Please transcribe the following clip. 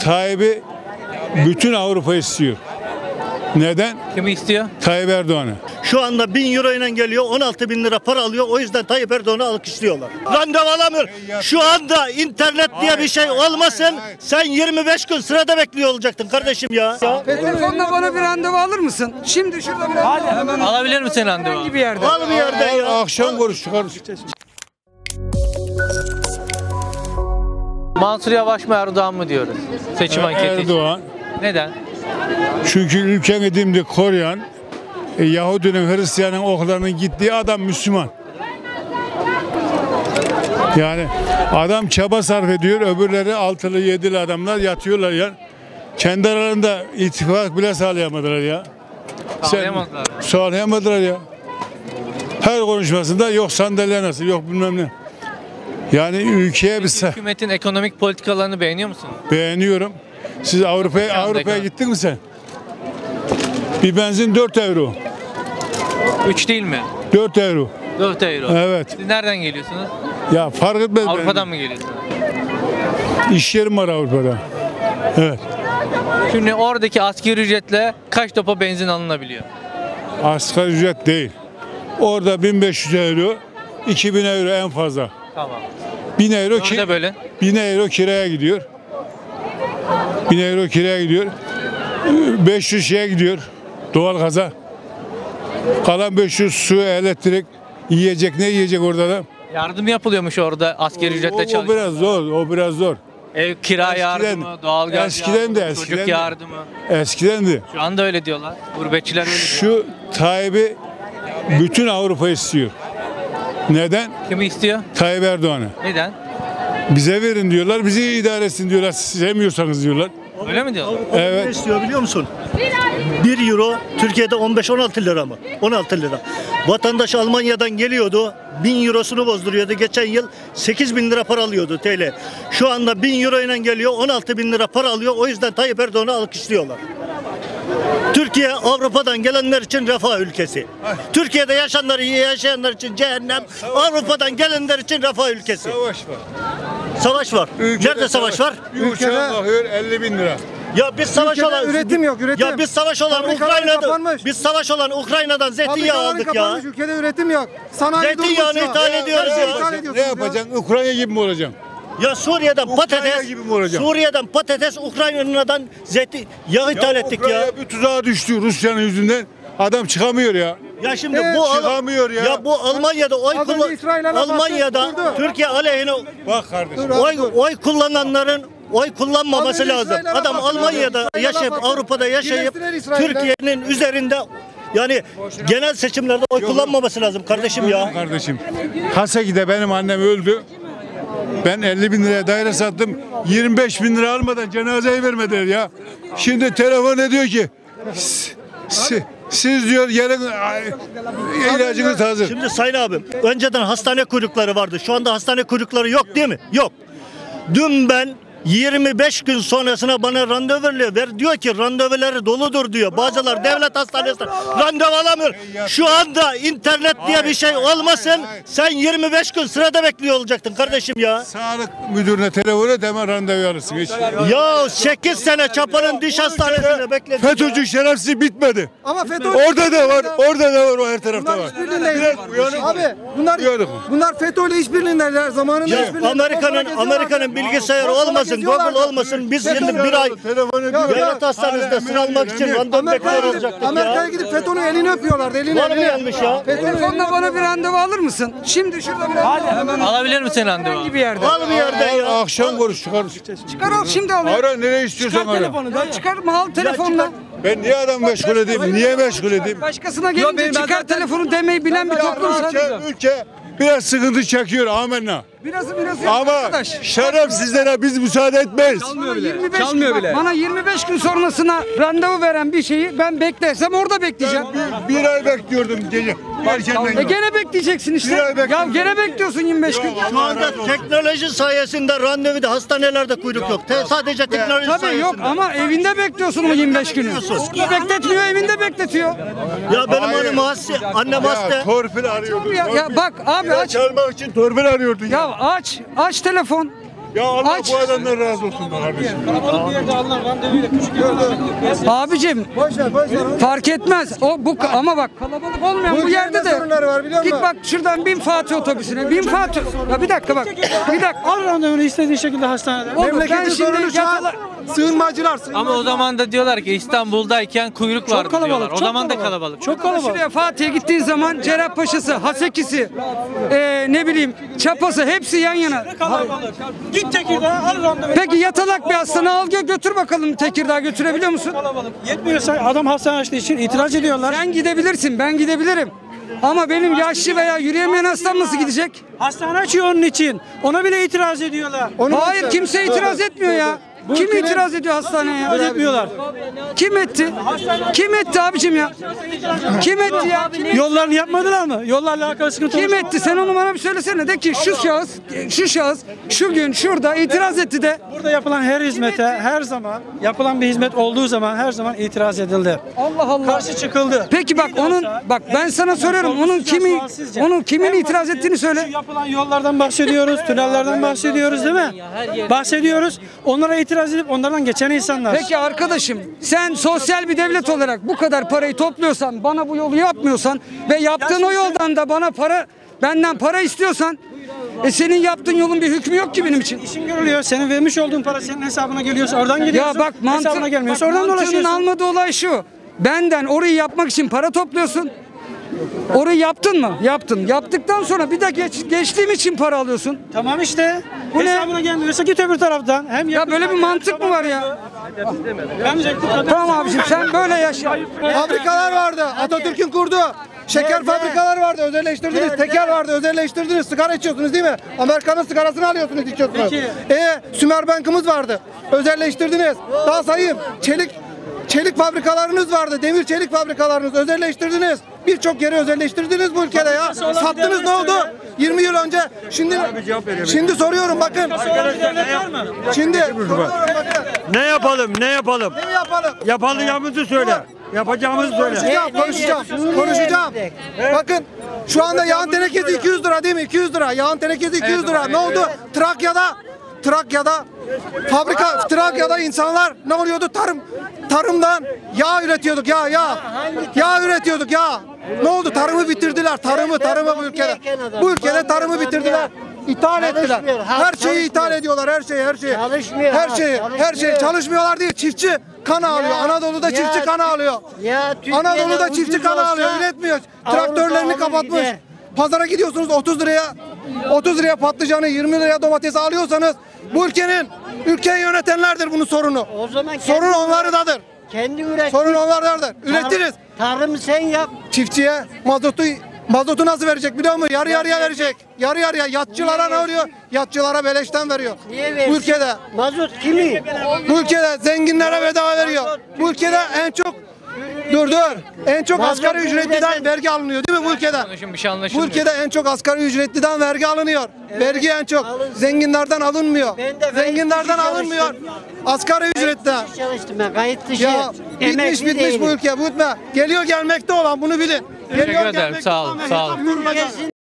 Tayyip'i bütün Avrupa istiyor. Neden? Kimi istiyor? Tayyip Erdoğan'ı. Şu anda 1000 euro ile geliyor, 16.000 lira para alıyor. O yüzden Tayyip Erdoğan'ı alkışlıyorlar. Randevu alamıyor. Şu anda internet diye bir şey olmasın. Sen 25 gün sırada bekliyor olacaktın kardeşim ya. Telefonla bana bir randevu alır mısın? Şimdi şurada bir randevu. Hemen alabilir misin randevu? Hangi bir yerde? Al bir yerden ya. Akşam konuştuk. Mansur Yavaş mı Erdoğan mı diyoruz? Seçim anketi için. Erdoğan. Neden? Çünkü ülkeni dimdik koruyan, Yahudinin, Hristiyanın oklarının gittiği adam Müslüman. Yani adam çaba sarf ediyor, öbürleri altılı yedili adamlar yatıyorlar ya. Kendi aralarında ittifak bile sağlayamadılar ya. Sağlayamadılar. Sağlayamadılar ya. Her konuşmasında yok sandalye nasıl, yok bilmem ne. Yani ülkeye bir Hükümetin ekonomik politikalarını beğeniyor musun? beğeniyorum. Siz Avrupa'ya gittin mi sen? Bir benzin 4 euro. 3 değil mi? 4 euro. 4 euro. Evet. Siz nereden geliyorsunuz? Ya fark etmez. Avrupa'dan mı geliyorsunuz? İş yerim var Avrupa'da. Evet. Şimdi oradaki asgari ücretle kaç depo benzin alınabiliyor? Asgari ücret değil. Orada 1500 euro, 2000 euro en fazla. Tamam. 1000 euro Orada böyle. 1000 euro kiraya gidiyor. 1000 euro kiraya gidiyor. 500 şeye gidiyor. Doğalgaza. Kalan 500 su, elektrik, yiyecek, ne yiyecek orada da? Yardım yapılıyormuş orada asgari ücretle O çalışıyor. biraz zor, o biraz zor. Ev kira yardımı, doğalgaz yardımı, çocuk yardımı. Eskidendi. Şu anda öyle diyorlar. Gurbetçiler öyle diyor. Şu Tayyip'i bütün Avrupa istiyor. Neden? Kimi istiyor? Tayyip Erdoğan'ı. Neden? Bize verin diyorlar, bizi idare etsin diyorlar. Siz sevmiyorsanız diyorlar. Öyle mi diyorlar? Evet. Ne istiyor biliyor musun? 1 euro Türkiye'de 15-16 lira mı? 16 lira. Vatandaş Almanya'dan geliyordu. 1000 eurosunu bozduruyordu. Geçen yıl 8.000 lira para alıyordu TL. Şu anda 1000 euro ile geliyor, 16.000 lira para alıyor. O yüzden Tayyip Erdoğan'ı alkışlıyorlar. Türkiye Avrupa'dan gelenler için refah ülkesi. Türkiye'de yaşayanlar için cehennem. Avrupa'dan gelenler için refah ülkesi. Savaş var. Savaş var. Nerede savaş var? Ülkede bakıyor 50.000 lira. Ya biz savaş Ülkede olan üretim yok, üretim. Ya biz savaş olan Fabrikalar Ukrayna'dan kapanmış. zeytinyağı aldık ya. Ülkede üretim yok. Sanayi Zeytinyağını durmuş ya. ithal ediyoruz Her şeyi ya. ithal Ne ediyorsunuz ya. yapacaksın? Ukrayna gibi mi olacaksın? Ya Suriye'den patates, gibi mi olacağım? Suriye'den patates, Ukrayna'dan zeytinyağı ithal ettik ya. Ukrayna bir tuzağa düştü Rusya'nın yüzünden. Adam çıkamıyor ya. Ya şimdi Evet, bu çıkamıyor ya. Ya bu Almanya'da Az önce İsrail'e laf Almanya'da attı, durdu. Türkiye aleyhine Bak kardeşim. oy kullananların oy kullanmaması Az önce lazım. İsrail'e laf Adam attı, Almanya'da İsrail'e yaşayıp laf attı. Avrupa'da yaşayıp Birleştiler İsrail'le. Türkiye'nin üzerinde yani genel seçimlerde oy kullanmaması lazım kardeşim ya. Kardeşim. Haseki'de benim annem öldü. Ben 50.000 liraya daire sattım. 25.000 lira almadan cenazeyi vermediler ya. Şimdi telefon ediyor ki siz diyor gelin ilacınız hazır. Şimdi Sayın abim, önceden hastane kuyrukları vardı. Şu anda hastane kuyrukları yok değil mi? Yok. Dün ben 25 gün sonrasına bana randevu veriliyor. Diyor ki randevuları doludur diyor. Bazıları devlet hastanesinde randevu alamıyor. Şu anda internet diye bir şey olmasın. Sen 25 gün sırada bekliyor olacaktın kardeşim ya. Sağlık müdürüne telefon et hemen randevu alırsın. Hiç. Ya 8 sene Çapa'nın diş hastanesinde bekledim. FETÖ'cü şerefsiz bitmedi. Ama FETÖ Orada da var, orada da var, o her tarafta Bunlar var. işbirliğindeler. Abi bunlar FETÖ'yle işbirliğindeler. Zamanında Ya işbirliğindeler. Amerika'nın bilgisayarı olmasın, Google olmasın. Biz şimdi bir ay devlet hastanesinde sıra almak için randevu bekliyor olacaktık Amerika'ya ya. gidip FETÖ'nün elini öpüyorlardı. Var mı yanlış ya? Telefonla bana bir randevu alır mısın? Şimdi şurada bir randevu. Alabilir misin randevu? Hangi bir yerde? Al bir yerden ya. Akşam konuştuk. Çıkar al şimdi al. Ara nereye istiyorsan Çıkar ara. telefonu da çıkarma al telefonla. Ben niye adam meşgul edeyim? Niye meşgul edeyim? Başkasına gelince çıkar telefonu demeyi bilen bir toplum sen. Ülke biraz sıkıntı çekiyor amenna. Biraz Ama arkadaş. şerefsizlere biz müsaade etmeyiz. Çalmıyor bile. Bana 25 gün sonrasına randevu veren bir şeyi ben beklersem orada bekleyeceğim. Bir ay bekliyordum gece. Erkenden. Gene bekleyeceksin işte. Bir ay Ya bekliyorum. gene bekliyorsun 25 gün. Şu anda teknoloji sayesinde randevuda hastanelerde kuyruk yok. Sadece teknoloji Tabii sayesinde. yok ama evinde bekliyorsun o 25 günü. Bekletmiyor evinde bekletiyor. Ya benim annem hasta. Ya torpil arıyordun. Ya bak abi aç. Çalmak için torpil arıyordun. Ya aç telefon. Ya Allah Aç. bu adamdan razı olsun kardeşim. Abicim fark etmez. Ama bak kalabalık olmayan bu yerde de git bak şuradan bin Fatih otobüsüne. Bin Fatih. Ya bir dakika bak. Bir dakika. Al randevunu istediğin şekilde hastanede. Olur, ben şimdi Sığınmacılar. Ama o zaman da diyorlar ki İstanbul'dayken kuyruk vardı kalabalık, diyorlar. O çok zaman da kalabalık. kalabalık. Çok kalabalık. Şuraya Fatih'e gittiğin zaman Cerrahpaşa'sı, Haseki'si, ne bileyim Çapa'sı hepsi yan yana. Git Tekirdağ'a al randevunu. Peki yatalak bir hastane al götür bakalım Tekirdağ götürebiliyor musun? Yetmiyorsa adam hastane açtığı için itiraz ediyorlar. Sen gidebilirsin, ben gidebilirim. Ama benim yaşlı veya yürüyemeyen hastam nasıl gidecek? Hastane açıyor onun için. Ona bile itiraz ediyorlar. Hayır, kimse itiraz etmiyor ya. Kim itiraz ediyor hastaneye ya? Etmiyorlar. Kim etti? Kim etti abicim ya? Kim etti ya? Yollarını yapmadılar mı? Yollarla alakalı sıkıntı Kim etti? Sen onu bana bir söylesene. De ki şu şahıs şu gün şurada itiraz etti de. Burada yapılan her hizmete her zaman yapılan bir hizmet olduğu zaman her zaman itiraz edildi. Allah Allah. Karşı çıkıldı. Peki bak bak ben sana soruyorum onun kimin itiraz ettiğini söyle. Şu yapılan yollardan bahsediyoruz, tünellerden bahsediyoruz değil mi? Bahsediyoruz. Onlara itiraz edip onlardan geçen insanlar. Peki arkadaşım sen sosyal bir devlet olarak bu kadar parayı topluyorsan bana bu yolu yapmıyorsan ve yaptığın o yoldan da benden para istiyorsan senin yaptığın yolun bir hükmü yok ki benim için. İşin görülüyor. Senin vermiş olduğun para senin hesabına geliyorsa oradan gidiyorsun. Ya bak hesabına gelmiyorsa oradan mantığının dolaşıyorsun. almadığı olay şu. Benden orayı yapmak için para topluyorsun. Orayı yaptın mı? Yaptın. Yaptıktan sonra bir de geçtiğim için para alıyorsun. Tamam işte. Bu ne? Hesabına gelmiyorsa git öbür taraftan. Hem Ya böyle bir mantık mı var ya? Tamam abiciğim sen böyle yaşa. Fabrikalar vardı. Atatürk'ün kurdu. Şeker fabrikalar vardı. Özelleştirdiniz. Tekel vardı. Özelleştirdiniz. Sigara içiyorsunuz değil mi? Amerika'nın sigarasını alıyorsunuz, içiyorsunuz. Sümerbank'ımız vardı. Özelleştirdiniz. Daha sayayım. Çelik fabrikalarınız vardı. Demir çelik fabrikalarınız özelleştirdiniz. Birçok yeri özelleştirdiniz bu ülkede ya. Sattınız, ne oldu? 20 yıl önce. Şimdi soruyorum bakın. Şimdi soruyorum bakın. Ne yapalım? Ne yapalım? Ne yapalım? Yapacağımızı söyle. Yapacağımızı söyle. Konuşacağım. Bakın şu anda yağın tenekesi 200 lira değil mi? 200 lira. Yağın tenekesi 200 lira. Ne oldu? Trakya'da insanlar ne oluyordu? Tarımdan yağ üretiyorduk. Yağ üretiyorduk ya. Ne oldu? Tarımı bitirdiler. Tarımı bu ülkede. Bu ülkede tarımı bitirdiler. İthal ettiler. Her şeyi ithal ediyorlar. Her şeyi. Çalışmıyorlar değil. Çiftçi kan ağlıyor. Anadolu'da çiftçi kan ağlıyor. Anadolu'da çiftçi kan ağlıyor. Üretmiyor. Traktörlerini kapatmış. Pazara gidiyorsunuz 30 liraya patlıcanı, 20 liraya domatesi alıyorsanız bu ülkeyi yönetenlerdir bunun sorunu. O zaman Sorun onlardadır. kendi üret. Sorun onlardadır. Üretiriz. Tarım sen yap. Çiftçiye mazotu nasıl verecek biliyor musun? Yarı yarıya verecek. Yarı yarıya. Yatçılara ne oluyor? Yatçılara beleşten veriyor. Niye versin? Bu ülkede. Mazot kimi? Bu ülkede zenginlere bedava veriyor. Bu ülkede en çok en çok asgari ücretliden vergi alınıyor değil mi bu ülkede? Bir şey Bu anlaşılmıyor. ülkede en çok asgari ücretliden vergi alınıyor. Vergi en çok. Zenginlerden alınmıyor. Ben de gayet Zenginlerden dışı alınmıyor. çalıştım. Asgari ücretten. Çalıştım ben kayıt dışı. Ya Emekli bitmiş bu değilim. ülke. Gelmekte olan bunu bilin. Teşekkür ederim. Sağ olun. Sağ olun. Durmayacak.